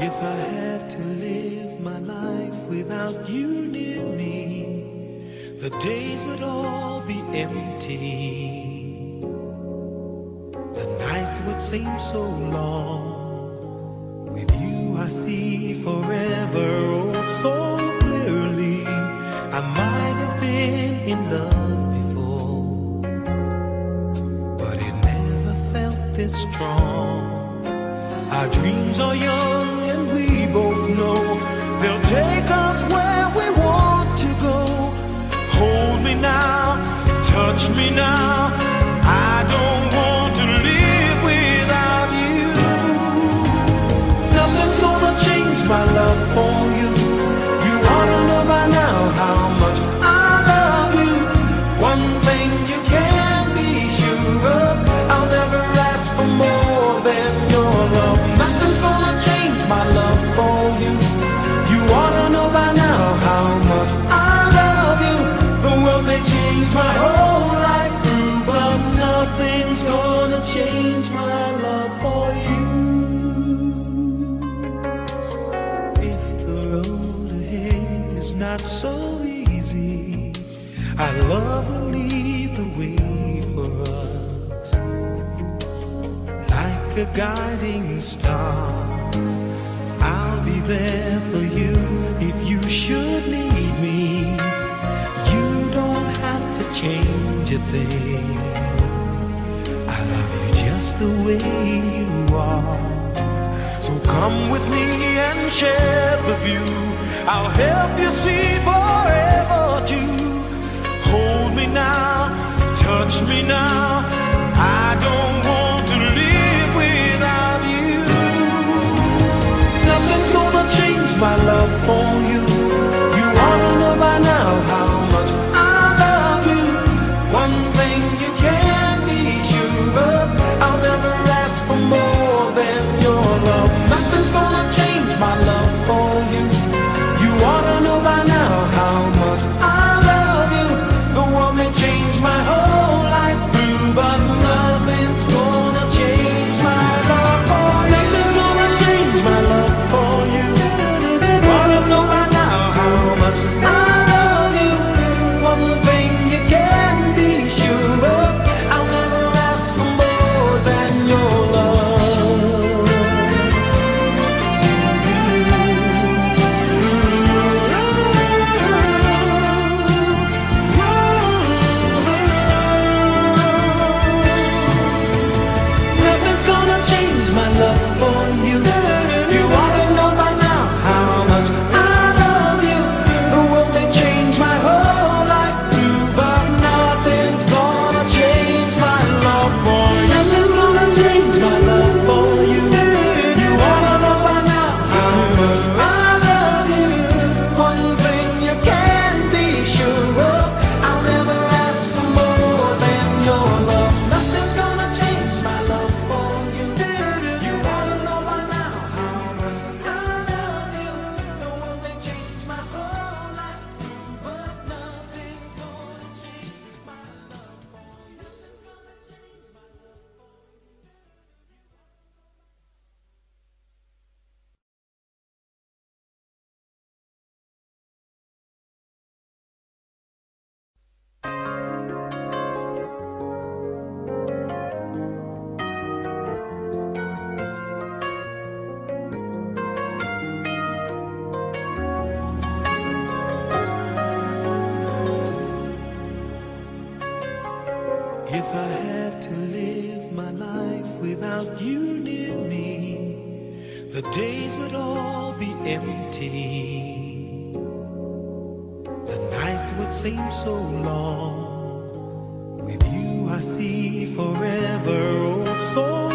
If I had to live my life without you near me, the days would all be empty. The nights would seem so long. With you I see forever oh so clearly. I might have been in love before, but it never felt this strong. Our dreams are young and we both know they'll take us where we want to go. Hold me now, touch me now, I don't want to live without you. Nothing's gonna change my love for you. You ought to know by now how much I love you. One thing you can be sure of, I'll never ask for more than your love. Nothing's gonna change my love for you. You ought to know by now how much I love you. The world may change my whole life through, but nothing's gonna change my love for you. If the road ahead is not so easy, our love will lead the way for us. Like a guiding star, I'll be there for you if you should need me. You don't have to change a thing. I love you just the way you are. So come with me and share the view. I'll help you see forever too. Hold me now, touch me now, I don't want to live without you. Nothing's gonna change my love for you. You ought to know by now how much I love you. One thing you can be sure of, I'll never ask for more than your love. Nothing's gonna change my love for you. You ought to know by now how much I love you. The world may change my whole life through, but nothing's gonna change my love for you. Nothing's gonna change my love for you. You ought to know by now how much I love you. One thing you can be sure of, I'll never ask for more than your love. Nothing's gonna change my love for you. You ought to know by now how much I love you. The world may change my whole life through, but nothing's gonna change my love for you. Nothing's gonna change my love for you. You ought to know by now how much I love you. One thing you can be sure of, I'll never ask for more than your love. Nothing's gonna change my love for you. You ought to know by now how much I love you. The world may change my whole life through, but nothing's gonna change my love for you. Nothing's gonna change my love for you. If I had to live my life without you near me, the days would all be empty. The nights would seem so long. With you I see forever oh so